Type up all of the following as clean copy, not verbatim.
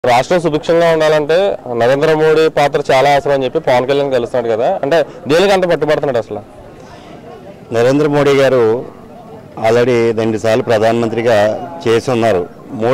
రాష్ట్రం సుభిక్షంగా ఉండాలంటే నరేంద్ర మోడీ పాత్ర చాలా అవసరం అని చెప్పి పవన్ కళ్యాణ్ తెలుస్తున్నాడు కదా, అంటే దేనికి అంత పట్టుబడుతున్నాడు అసలు? నరేంద్ర మోడీ గారు ఆల్రెడీ 2 సార్లు ప్రధానమంత్రిగా చేసి ఉన్నారు.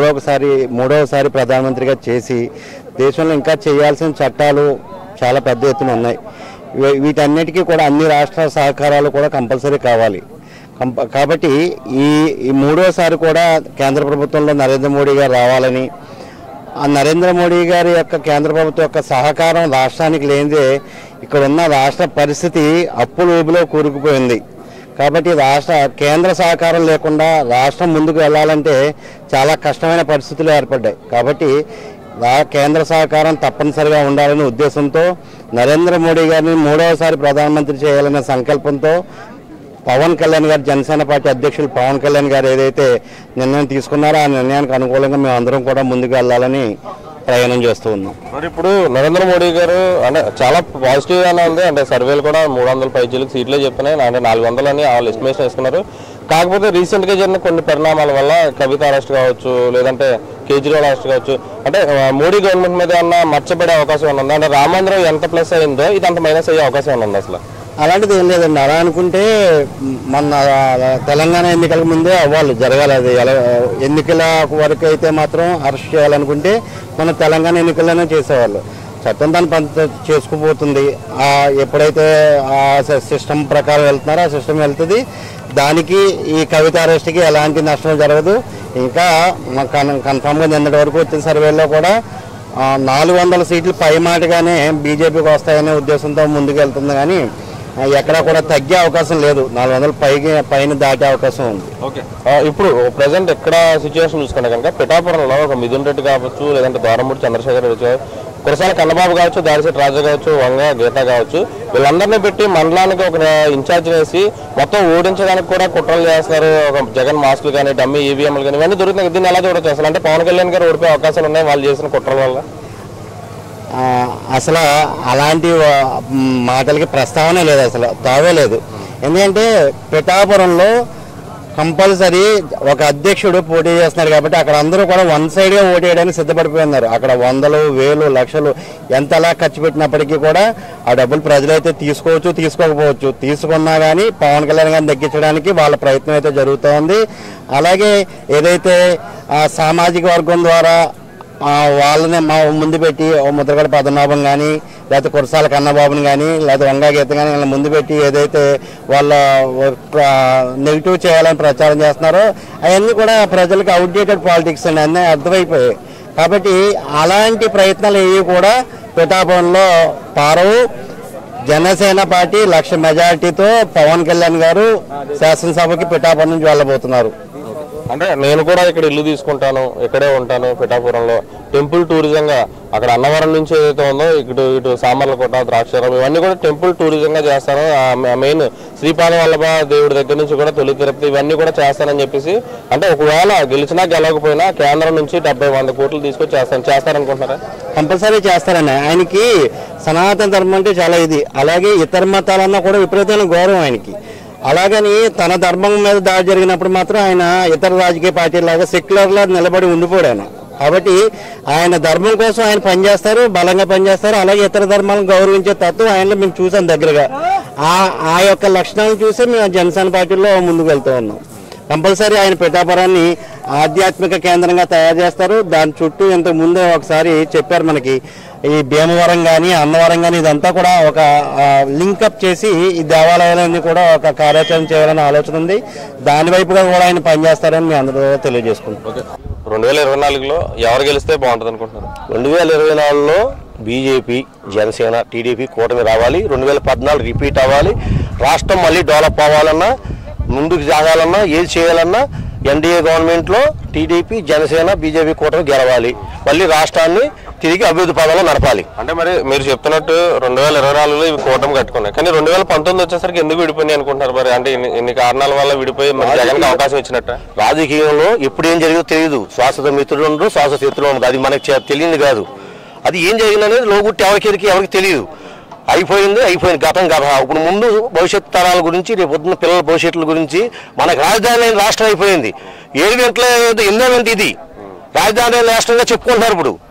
మూడవసారి ప్రధానమంత్రిగా చేసి దేశంలో ఇంకా చేయాల్సిన చట్టాలు చాలా పెద్ద ఎత్తున ఉన్నాయి. వీటన్నిటికీ కూడా అన్ని రాష్ట్రాల సహకారాలు కూడా కంపల్సరీ కావాలి. కాబట్టి ఈ మూడవసారి కూడా కేంద్ర ప్రభుత్వంలో నరేంద్ర మోడీ గారు రావాలని, ఆ నరేంద్ర మోడీ గారి యొక్క కేంద్ర ప్రభుత్వం యొక్క సహకారం రాష్ట్రానికి లేనిదే ఇక్కడ ఉన్న రాష్ట్ర పరిస్థితి అప్పుల ఊబిలో కూరుకుపోయింది. కాబట్టి కేంద్ర సహకారం లేకుండా రాష్ట్రం ముందుకు వెళ్ళాలంటే చాలా కష్టమైన పరిస్థితులు ఏర్పడ్డాయి. కాబట్టి కేంద్ర సహకారం తప్పనిసరిగా ఉండాలనే ఉద్దేశంతో నరేంద్ర మోడీ గారిని మూడవసారి ప్రధానమంత్రి చేయాలనే సంకల్పంతో పవన్ కళ్యాణ్ గారు, జనసేన పార్టీ అధ్యక్షులు పవన్ కళ్యాణ్ గారు ఏదైతే నిర్ణయం తీసుకున్నారో ఆ నిర్ణయానికి అనుకూలంగా మేము అందరం కూడా ముందుకు వెళ్ళాలని ప్రయాణం చేస్తూ ఉన్నాం. మరి ఇప్పుడు నరేంద్ర మోడీ గారు అంటే చాలా పాజిటివ్గానే ఉంది. అంటే సర్వేలు కూడా 300 పైచీలకు సీట్లే చెప్తున్నాయి, అంటే 400 అని వాళ్ళు ఎస్టిమేషన్ వేసుకున్నారు. కాకపోతే రీసెంట్గా జరిగిన కొన్ని పరిణామాల వల్ల కవిత అరెస్ట్ కావచ్చు, లేదంటే కేజ్రీవాల్ అరెస్ట్ కావచ్చు, అంటే మోడీ గవర్నమెంట్ మీద ఏమన్నా మర్చిపడే అవకాశం ఏమన్నా ఉందా? అంటే రామ మందిరం ఎంత ప్లస్ అయిందో ఇది అంత మైనస్ అయ్యే అవకాశం ఏమన్నా ఉంది అసలు? అలాంటిది ఏం లేదండి. అలా అనుకుంటే మన తెలంగాణ ఎన్నికల ముందే అవ్వాలి, జరగాలి. అది ఎన్నికల వరకు అయితే మాత్రం అరెస్ట్ చేయాలనుకుంటే మన తెలంగాణ ఎన్నికల్లోనే చేసేవాళ్ళు. చట్టం దాని పని చేసుకుపోతుంది. ఎప్పుడైతే ఆ సిస్టమ్ ప్రకారం వెళ్తున్నారో ఆ సిస్టమ్ వెళ్తుంది. దానికి ఈ కవిత అరెస్ట్కి ఎలాంటి నష్టం జరగదు. ఇంకా కన్ఫామ్గా నిన్నటి వరకు వచ్చిన సర్వేలో కూడా 400 సీట్లు పైమాటగానే బీజేపీకి వస్తాయనే ఉద్దేశంతో ముందుకు వెళ్తుంది. కానీ ఎక్కడా కూడా తగ్గే అవకాశం లేదు. 400 పైన దాటే అవకాశం ఉంది. ఓకే, ఇప్పుడు ప్రజెంట్ ఎక్కడ సిచ్యువేషన్ చూసుకుంటే కనుక పిఠాపురంలో ఒక మిథున్ రెడ్డి కావచ్చు, లేదంటే దూరంపూడి చంద్రశేఖర్ రెడ్డి, కురసాల కన్నబాబు కావచ్చు, దాడిశెట్టి రాజా కావచ్చు, వంగ గీత కావచ్చు, వీళ్ళందరినీ పెట్టి మండలానికి ఒక ఇన్ఛార్జ్ వేసి మొత్తం ఓడించడానికి కూడా కుట్రలు చేస్తున్నారు. ఒక జగన్ మాస్కులు కానీ, డమ్మీ ఈవీఎంలు కానీ ఇవన్నీ దొరుకుతున్నాయి. దీన్ని ఎలా చూడొచ్చు అసలు? అంటే పవన్ కళ్యాణ్ గారు ఓడిపోయే అవకాశాలు ఉన్నాయి వాళ్ళు చేసిన కుట్రల వల్ల. అసలు అలాంటి మాటలకి ప్రస్తావన లేదు, అసలు తావే లేదు. ఎందుకంటే పిఠాపురంలో కంపల్సరీ ఒక అధ్యక్షుడు పోటీ చేస్తున్నారు కాబట్టి అక్కడ అందరూ కూడా వన్ సైడ్గా ఓటేయడానికి సిద్ధపడిపోయినారు. అక్కడ 100,000, 1,000, లక్షలు ఎంతలా ఖర్చు పెట్టినప్పటికీ కూడా ఆ డబ్బులు ప్రజలైతే తీసుకోవచ్చు, తీసుకోకపోవచ్చు. తీసుకున్నా కానీ పవన్ కళ్యాణ్ గారిని తగ్గించడానికి వాళ్ళ ప్రయత్నం అయితే జరుగుతోంది. అలాగే ఏదైతే సామాజిక వర్గం ద్వారా వాళ్ళని ముందు పెట్టి ముద్రగడ పద్మనాభం కానీ, లేకపోతే కురసాల కన్నబాబుని కానీ, లేకపోతే వంగా గీత కానీ వాళ్ళని ముందు పెట్టి ఏదైతే వాళ్ళ నెగిటివ్ చేయాలని ప్రచారం చేస్తున్నారో అవన్నీ కూడా ప్రజలకు అవుట్డేటెడ్ పాలిటిక్స్ అండి, అన్నీ అర్థమైపోయాయి. కాబట్టి అలాంటి ప్రయత్నాలు ఏవి కూడా పిఠాపురంలో పారవు. జనసేన పార్టీ 1,00,000 మెజారిటీతో పవన్ కళ్యాణ్ గారు శాసనసభకి పిఠాపురం నుంచి వెళ్ళబోతున్నారు. అంటే నేను కూడా ఇక్కడ ఇల్లు తీసుకుంటాను, ఇక్కడే ఉంటాను పిఠాపురంలో, టెంపుల్ టూరిజంగా అక్కడ అన్నవరం నుంచి ఏదైతే ఉందో ఇటు సామర్లకోట, ద్రాక్షారం ఇవన్నీ కూడా టెంపుల్ టూరిజంగా చేస్తాను. మెయిన్ శ్రీపాద వల్లభ దేవుడి దగ్గర నుంచి కూడా తొలి తిరుపతి ఇవన్నీ కూడా చేస్తానని చెప్పేసి, అంటే ఒకవేళ గెలిచినా గెలవకపోయినా కేంద్రం నుంచి 70-100 కోట్లు తీసుకొచ్చి చేస్తారనుకుంటున్నారా? కంపల్సరీ చేస్తారని. ఆయనకి సనాతన ధర్మం అంటే చాలా ఇది. అలాగే ఇతర మతాలన్నా కూడా విపరీతమైన గౌరవం ఆయనకి. అలాగని తన ధర్మం మీద దాడి జరిగినప్పుడు మాత్రం ఆయన ఇతర రాజకీయ పార్టీలాగా సెక్యులర్లా నిలబడి ఉండిపోయాడు ఆయన. కాబట్టి ఆయన ధర్మం కోసం ఆయన పనిచేస్తారు, బలంగా పనిచేస్తారు. అలాగే ఇతర ధర్మాలను గౌరవించే తత్వం ఆయనలో మేము చూసాం దగ్గరగా. ఆ యొక్క లక్షణాలను చూసి మేము జనసేన పార్టీలో ముందుకు వెళ్తూ ఉన్నాం. కంపల్సరీ ఆయన పిఠాపురాన్ని ఆధ్యాత్మిక కేంద్రంగా తయారు చేస్తారు. దాని చుట్టూ ఇంతకు ముందే ఒకసారి చెప్పారు మనకి, ఈ భీమవరం కానీ, అన్నవరం కానీ ఇదంతా కూడా ఒక లింకప్ చేసి ఈ దేవాలయాలన్నీ కూడా ఒక కార్యాచరణ చేయాలని ఆలోచన ఉంది. దాని వైపుగా కూడా ఆయన పనిచేస్తారని మేము అందరూ తెలియజేసుకుంటాం. 2024లో ఎవరు గెలిస్తే బాగుంటుంది అనుకుంటున్నారు? 2024లో బీజేపీ, జనసేన, టీడీపీ కూటమి రావాలి. 2014 రిపీట్ అవ్వాలి. రాష్ట్రం మళ్ళీ డెవలప్ అవ్వాలన్నా, ముందుకు సాగాలన్నా, ఏది చేయాలన్నా ఎన్డీఏ గవర్నమెంట్లో టీడీపీ, జనసేన, బీజేపీ కూటమి గెలవాలి. మళ్ళీ రాష్ట్రాన్ని తిరిగి అభివృద్ధి పదంలో నడపాలి. అంటే మరి మీరు చెప్తున్నట్టు 2024లో ఇవి కూటమి కట్టుకున్నాయి, కానీ 2019 వచ్చేసరికి ఎందుకు విడిపోయినాయి అనుకుంటున్నారు? మరి అంటే ఇన్ని కారణాల వల్ల విడిపోయి మరి జగన్కి అవకాశం ఇచ్చినట్ట? రాజకీయంలో ఎప్పుడు ఏం జరిగిందో తెలియదు. శ్వాస మిత్రులు ఉండరు, శ్వాస శత్రులు ఉండదు. అది మనకి తెలియదు కాదు. అది ఏం జరిగిందనేది లోగుట్టి ఎవరికి తెలియదు. అయిపోయింది. గతం గత. ఇప్పుడు ముందు భవిష్యత్ తరాల గురించి, రేపు పొద్దున్న పిల్లల భవిష్యత్తుల గురించి మనకు రాజధాని రాష్ట్రం అయిపోయింది. 7 గంటల 8 ఇది రాజధాని రాష్ట్రంగా చెప్పుకుంటున్నారు. ఇప్పుడు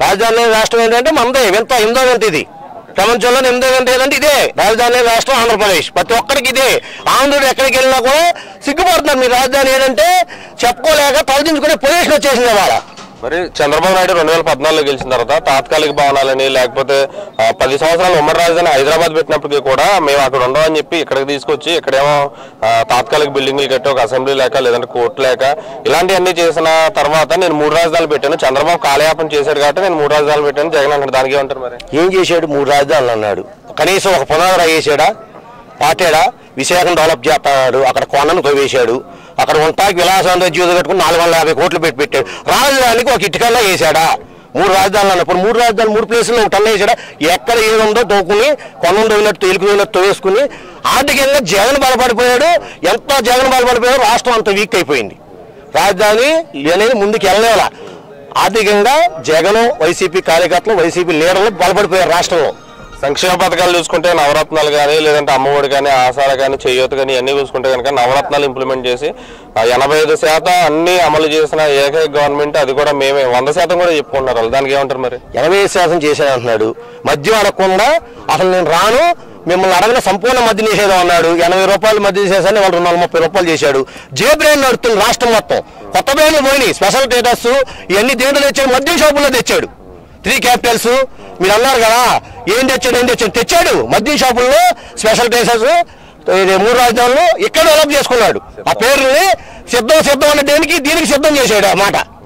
రాజధాని రాష్ట్రం ఏంటంటే మనదే వింత ఎనిమిదో వింత ఇది ప్రపంచంలో ఎనిమిదో వింత ఏదంటే ఇదే రాజధాని రాష్ట్రం ఆంధ్రప్రదేశ్. ప్రతి ఒక్కరికి ఇదే. ఆంధ్రుడు ఎక్కడికి వెళ్ళినా కూడా సిగ్గుపడుతున్నారు. మీ రాజధాని ఏంటంటే చెప్పుకోలేక తలదించుకునే పొజిషన్ వచ్చేసింది వాళ్ళ. మరి చంద్రబాబు నాయుడు 2014లో గెలిచిన తర్వాత తాత్కాలిక భవనాలని లేకపోతే 10 సంవత్సరాలు ఉమ్మడి రాజధాని హైదరాబాద్ పెట్టినప్పటికీ కూడా మేము అక్కడ ఉండమని చెప్పి ఇక్కడికి తీసుకొచ్చి ఇక్కడేమో తాత్కాలిక బిల్డింగ్లు కట్టి ఒక అసెంబ్లీ లేక లేదంటే కోర్టు లేక ఇలాంటివన్నీ చేసిన తర్వాత నేను 3 రాజధానులు పెట్టాను. చంద్రబాబు కాలయాపన చేశాడు కాబట్టి నేను 3 రాజధానులు పెట్టాను జగన్ అంటాడు. దానికి ఏమంటారు? మరి ఏం చేశాడు? 3 రాజధానులు అన్నాడు. కనీసం ఒక పునాది వేసాడా? పాటాడా? విశాఖను డెవలప్ చేస్తాడు. అక్కడ కొండను తవ్వేశాడు. అక్కడ ఉంటాకి విలాసం జీవితం కట్టుకుని 450 కోట్లు పెట్టాడు. రాజధానికి ఒక ఇటుకల్లా వేసాడా? 3 రాజధానులు అన్నప్పుడు 3 రాజధానులు 3 ప్లేసుల్లో ఒక టన్ను వేసాడా? ఎక్కడ ఏముందో తోకుని కొండను తవ్వినట్టు తేలికి తవ్వినట్టు తవ్వేసుకుని ఆర్థికంగా జగన్ బలపడిపోయాడు. ఎంత జగన్ బలపడిపోయాడు రాష్ట్రం అంత వీక్ అయిపోయింది. రాజధాని అనేది ముందుకు వెళ్ళలేవాల. ఆర్థికంగా జగన్ వైసీపీ కార్యకర్తలు వైసీపీ లీడర్లు బలపడిపోయారు రాష్ట్రంలో. సంక్షేమ పథకాలు చూసుకుంటే నవరత్నాలు కానీ లేదంటే అమ్మఒడి కానీ ఆసరా కానీ చేయూత కానీ ఇవన్నీ చూసుకుంటే కనుక నవరత్నాలు ఇంప్లిమెంట్ చేసి 85% అన్ని అమలు చేసిన ఏకైక గవర్నమెంట్ అది కూడా మేమే. 100% కూడా చెప్పుకుంటున్నారు. దానికి ఏమంటారు? మరి 85% చేశాను అంటున్నాడు. మద్యం అడగకుండా అసలు నేను రాను, మిమ్మల్ని అడగన సంపూర్ణ మద్య నిషేధం అన్నాడు. 80 రూపాయలు మద్య నిషేధాన్ని వాళ్ళు 230 రూపాయలు చేశాడు. జే బ్రాండ్ నడుతుంది రాష్ట్రం మొత్తం. కొత్త బ్రాండ్లు పోయినాయి. స్పెషల్ స్టేటస్ ఇవన్నీ దేంట్లో తెచ్చాడు? మద్యం షాపుల్లో తెచ్చాడు. 3 క్యాపిటల్స్ మీరు అన్నారు కదా, ఏం తెచ్చాడు మద్యం షాపుల్లో స్పెషల్ స్టేటస్ 3 రాజధానులు ఇక్కడ డెవలప్ చేసుకున్నాడు. ఆ పేరుని సిద్ధం అనే దీనికి సిద్ధం చేశాడు అన్నమాట.